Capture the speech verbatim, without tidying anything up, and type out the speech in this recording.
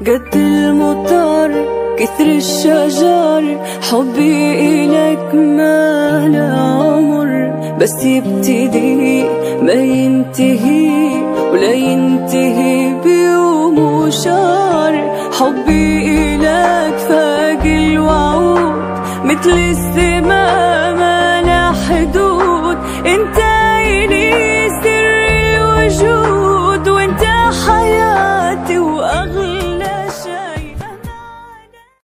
قد المطر كثر الشجر، حبي إلك ما لا عمر، بس يبتدي ما ينتهي ولا ينتهي بيوم وشهر. حبي إلك فاق الوعود مثل السما ما لا حدود، انت إلي سر